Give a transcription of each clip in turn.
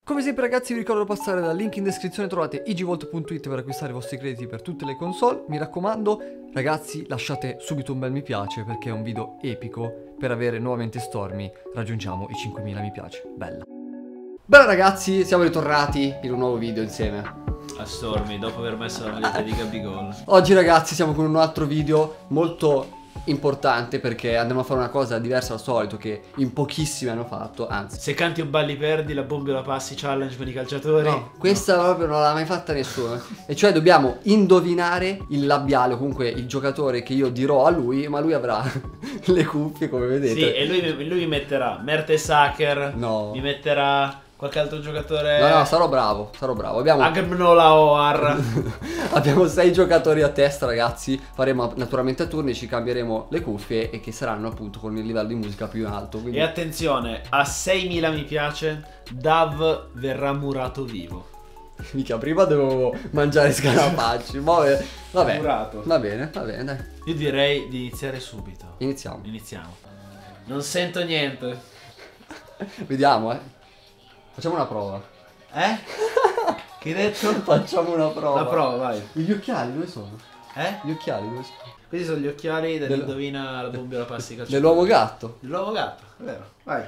Come sempre ragazzi vi ricordo di passare dal link in descrizione, trovate igivolt.it per acquistare i vostri crediti per tutte le console. Mi raccomando ragazzi, lasciate subito un bel mi piace perché è un video epico. Per avere nuovamente Stormy raggiungiamo i 5000 mi piace. Bella. Bella ragazzi, siamo ritornati in un nuovo video insieme a Stormy dopo aver messo la maglietta di Gabigol. Oggi ragazzi siamo con un altro video molto importante perché andremo a fare una cosa diversa dal solito che in pochissimi hanno fatto, anzi. Se canti o balli perdi, la bomba o la passi challenge per i calciatori. No, questa proprio non l'ha mai fatta nessuno. E cioè dobbiamo indovinare il labiale o comunque il giocatore che io dirò a lui, ma lui avrà le cuffie come vedete. Sì, e lui mi metterà Mertesacker. No. Mi metterà qualche altro giocatore. No, sarò bravo, sarò bravo. Abbiamo Agnolaoar. Abbiamo 6 giocatori a testa ragazzi. Faremo naturalmente a turni, ci cambieremo le cuffie e che saranno appunto con il livello di musica più in alto, quindi... E attenzione, a 6000 mi piace Dav verrà murato vivo. Mica, prima dovevo mangiare scarafaggi. Vabbè, Murato. va bene, dai. Io direi di iniziare subito. Iniziamo. Non sento niente. Vediamo, Facciamo una prova. Che hai detto? Facciamo una prova. La prova, vai. Gli occhiali dove sono? Gli occhiali dove sono? Questi sono gli occhiali dell'indovina la bomba e la passi calciatori. Dell'uomo gatto. Dell'uomo gatto, è vero. Vai.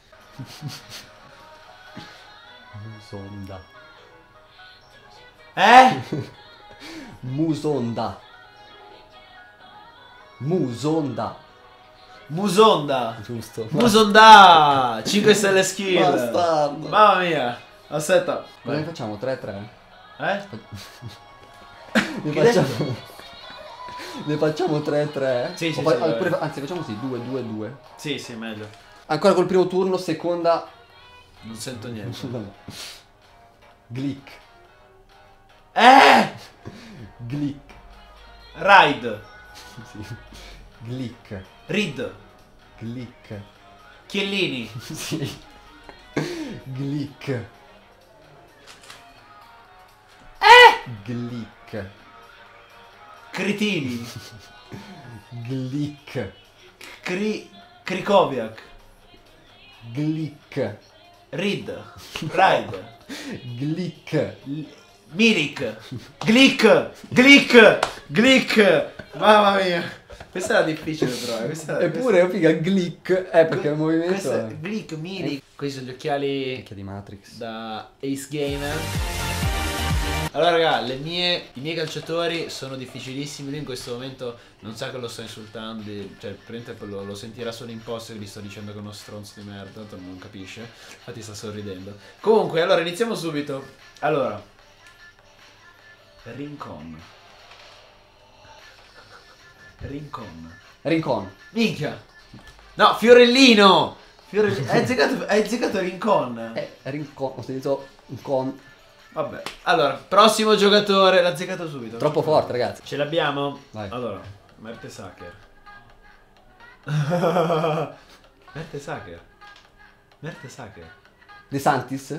Musonda. Musonda. Giusto. Musonda. 5 stelle skill. Bastardo. Mamma mia. Aspetta. Cosa ne facciamo? 3-3? Ne facciamo 3-3? Sì, anzi facciamo sì, 2-2-2. Sì, meglio. Ancora col primo turno, seconda. Non sento niente. Glick. Glick. Ride. Sì. Glick. Rid. Glick. Chiellini. Sì. Glick. Glick. Cretini. Glick. Krikoviak. Glick. Rid. Ride. Glick. Milik. Glick. Mamma mia. Questa era difficile però. Eppure figa Glick. Perché il movimento. Questo è Glick, Milik. Questi sono gli occhiali di Matrix. da Ace Gamer. Allora raga, i miei calciatori sono difficilissimi. Lui in questo momento non sa che lo sto insultando. Cioè praticamente lo sentirà solo in posto che gli sto dicendo che è uno stronzo di merda. Tanto non capisce. Infatti sta sorridendo. Comunque, allora iniziamo subito. Allora Rincon. Minchia. No, Fiorellino. Hai azzeccato Rincon. Rincon. Ho sentito un con. Vabbè. Allora, prossimo giocatore. L'ha azzeccato subito. Troppo forte ragazzi. Ce l'abbiamo? Vai. Allora, Mertesacker. De Santis?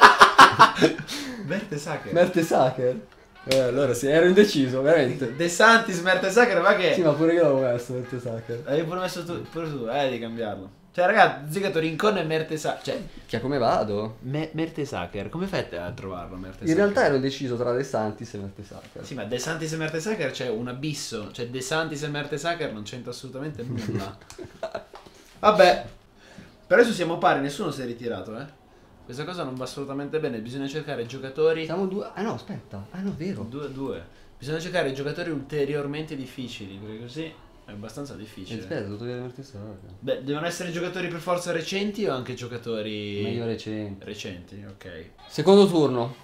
Mertesacker. Allora sì, ero indeciso, veramente. De Santis, Mertesacker, ma che? Sì, ma pure io l'avevo messo Mertesacker. Hai pure messo pure tu, devi cambiarlo. Cioè, ragazzi, azzeccato Rincon e Mertesacker. Cioè, come vado? Mertesacker, come fai a trovarlo, Mertesacker? In realtà ero indeciso tra De Santis e Mertesacker. Sì, ma De Santis e Mertesacker c'è un abisso. Cioè, De Santis e Mertesacker non c'entra assolutamente nulla. Vabbè. Per adesso siamo pari, nessuno si è ritirato, Questa cosa non va assolutamente bene, bisogna cercare giocatori... Siamo due... Ah no, aspetta. Ah no, vero. 2-2. Bisogna cercare giocatori ulteriormente difficili, perché così è abbastanza difficile. Aspetta, devo togliere Mertesacker. Beh, devono essere giocatori per forza recenti o anche giocatori... Meglio recenti. Recenti, ok. Secondo turno.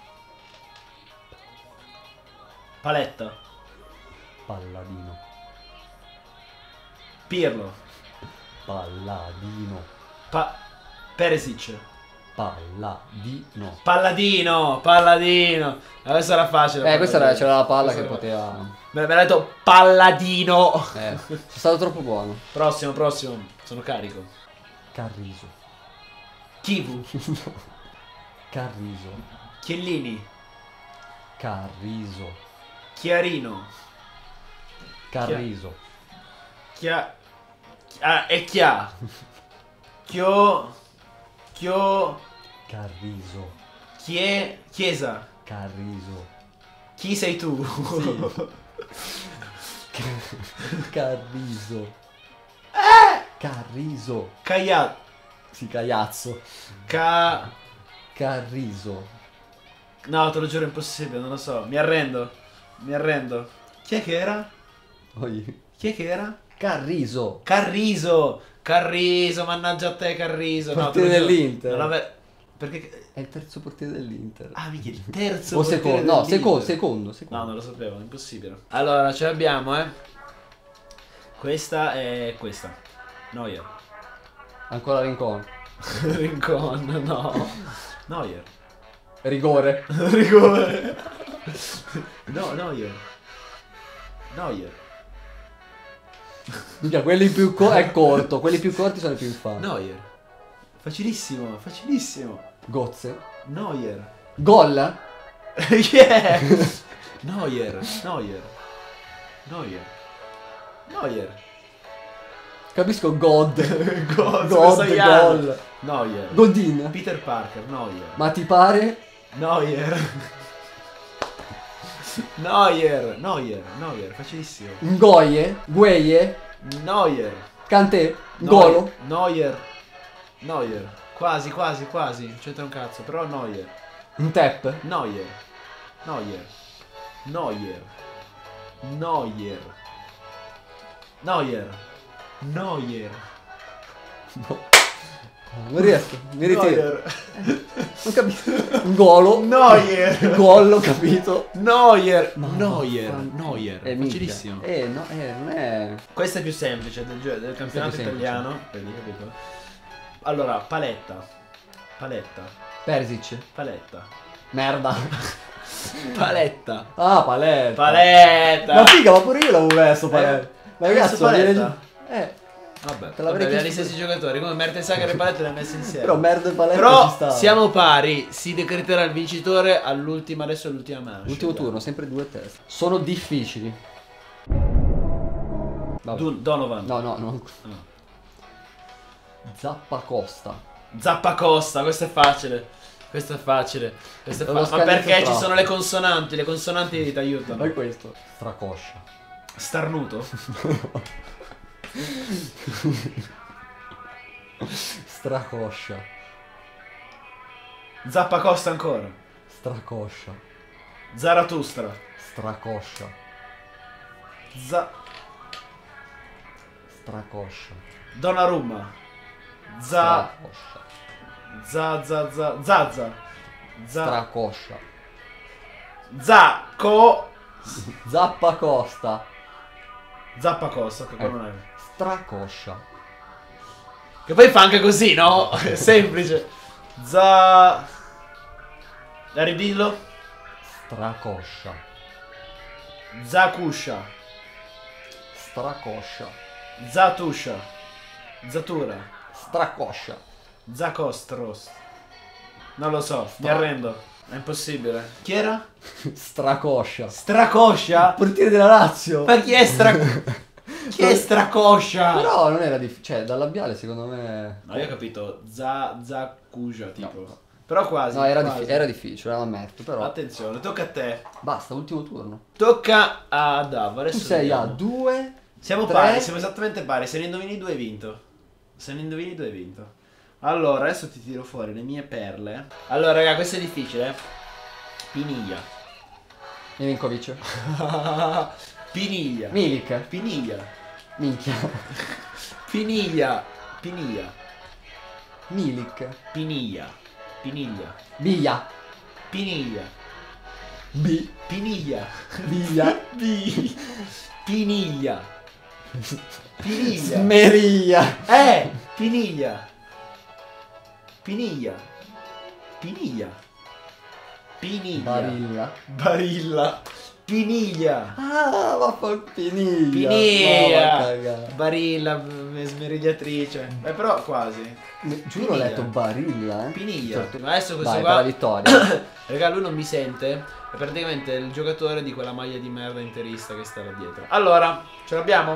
Paletta. Palladino. Pirlo. Palladino. Perisic. Palladino. Questa era facile. Questa c'era la palla che poteva... Me l'ha detto Palladino. Sono stato troppo buono. Prossimo. Sono carico. Carriso. Kivu. Carriso. Chiellini. Carriso. Chiarino. Carriso. E Chia. Chio. Carriso. Chi è? Chiesa. Carriso. Chi sei tu? Sì. Carriso. Carriso. Caia. Sì, caiazzo. Carriso. No, te lo giuro, è impossibile, non lo so. Mi arrendo. Mi arrendo. Chi è che era? Poi. Chi è che era? Carriso. Carriso. Carriso, mannaggia a te, Carriso. No, te Portiere lo giuro. dell'Inter. Non ave- Perché... È il terzo portiere dell'Inter. Ah, mica il terzo O portiere secondo. No, dell'Inter. secondo. No, non lo sapevo, impossibile. Allora, ce l'abbiamo, Questa è questa. Neuer. Ancora Rincon. Rincon, no. Neuer. Rigore. Rigore. No, Neuer. Neuer. Mica, quelli più è corto. Quelli più corti sono i più infami. Neuer. Facilissimo, facilissimo. Gozze. Neuer. Gol. Yeah. Neuer. Neuer. Neuer. Neuer. Capisco God. God, Gol. Neuer. Godin. Peter Parker, Neuer. Ma ti pare? Neuer. Neuer, facilissimo. Ngoye. Gueye. Neuer. Kanté. Golo. Neuer. Quasi. C'entra un cazzo, però Neuer. Ntep. Neuer. No. Non riesco. Mi ritiro. Neuer. Non capito. Golo. Neuer. Gol, ho capito. Neuer. Ma Neuer. minchia. Facilissimo. No, non è. Questa è più semplice del campionato più semplice. italiano. Vedi, capito? Allora, Paletta. Perisic. Paletta. Merda. Paletta. Ah, Paletta. Paletta. Ma figa, ma pure io l'avevo messo Paletta. Ma hai ragazzi, messo Paletta? Te Vabbè, l'avrei abbiamo gli chiesto stessi giocatori, come Mertesacker e Paletta li ha messi insieme. Però Merda e Paletta Però ci sta. siamo pari, si decreterà il vincitore all'ultima, adesso è l'ultima manche. L'ultimo turno, sempre 2 teste. Sono difficili. Vabbè. Donovan. No, non. No. Zappacosta. Zappacosta, questo è facile. Questo è facile. Avevo Ma perché scaricato ci troppo. sono le consonanti ti aiutano. Poi questo. Stracoscia. Starnuto. Stracoscia. Zappacosta ancora. Stracoscia. Zaratustra. Stracoscia. Stracoscia. Donnarumma. Stracoscia. Zazza. Stracoscia. Zappacosta. Zappacosta, che non è. Stracoscia. Che poi fa anche così, no? È semplice. Ridillo. Stracoscia. Zacuscia. Stracoscia. Zatuscia. Zatura. Stracoscia. Zacostros. Non lo so, mi arrendo. È impossibile. Chi era? Stracoscia. Stracoscia? Portiere della Lazio. Ma chi è Chi è Stracoscia? Però non era difficile. Cioè, dal labiale secondo me. No, io ho capito. Zacuscia, tipo. No. Però quasi. No, era quasi. difficile, lo ammetto. Però. Attenzione, tocca a te. Basta, ultimo turno. Tocca a Dav. Adesso Tu sei a vediamo. 2. Siamo 3. pari, siamo esattamente pari. Se ne indovini due hai vinto. Se ne indovini due hai vinto. Allora, adesso ti tiro fuori le mie perle. Allora, raga, questo è difficile. Piniglia. Milinkovic. Piniglia. Milik. Piniglia. Minchia. Piniglia. Milik. Piniglia. Biglia. Piniglia. B. Piniglia. Biglia. Piniglia. Smeriglia. Piniglia. Barilla. Piniglia. Ah, vaffanculo. Piniglia. Piniglia. Barilla, smerigliatrice. Però quasi. Giuro ho letto Barilla, Piniglia. Certo. Ma adesso questo Vai, qua. per la vittoria. Raga, lui non mi sente. È praticamente il giocatore di quella maglia di merda interista che sta là dietro. Allora, ce l'abbiamo?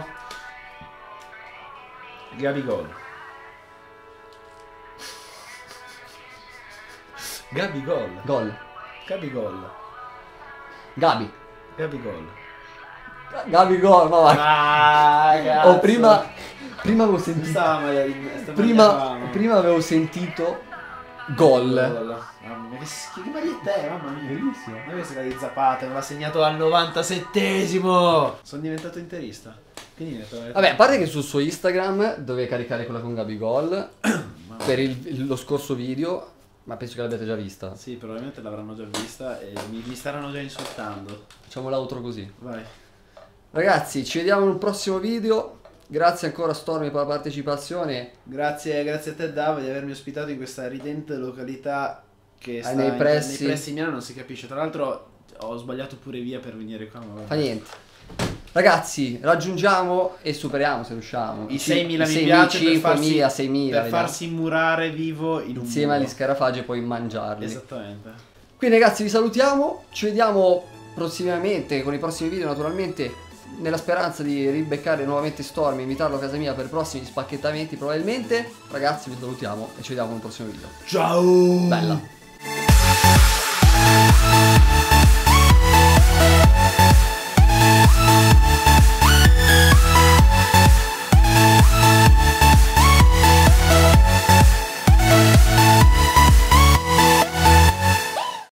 Gabigol. Gabigol. Gol. Gabigol. Gabi. Gabigol. Gabigol, ma vai. Cazzo. Oh, prima avevo sentito. Prima avevo sentito gol. Mamma mia, che maglietta è, mamma mia. Bellissimo. Ma questa è la di Zapata, me l'ha segnato al 97esimo. Sono diventato interista. Quindi Vabbè, a parte che sul suo Instagram dove caricare quella con Gabigol per lo scorso video, ma penso che l'abbiate già vista. Sì, probabilmente l'avranno già vista e mi staranno già insultando. Facciamo l'outro così. Vai. Ragazzi, ci vediamo in un prossimo video. Grazie ancora Stormy per la partecipazione. Grazie a te Dav di avermi ospitato in questa ridente località che sta nei pressi di Milano, non si capisce. Tra l'altro ho sbagliato pure via per venire qua. Ma fa niente. Ragazzi, raggiungiamo e superiamo se riusciamo i 6.000 mi piace 5.000, 6.000 per farsi murare vivo in un insieme muro. agli scarafaggi e poi mangiarli. Esattamente. Quindi ragazzi vi salutiamo, ci vediamo prossimamente con i prossimi video naturalmente, nella speranza di ribeccare nuovamente Stormy e invitarlo a casa mia per prossimi spacchettamenti probabilmente. Ragazzi vi salutiamo e ci vediamo con un prossimo video. Ciao! Bella!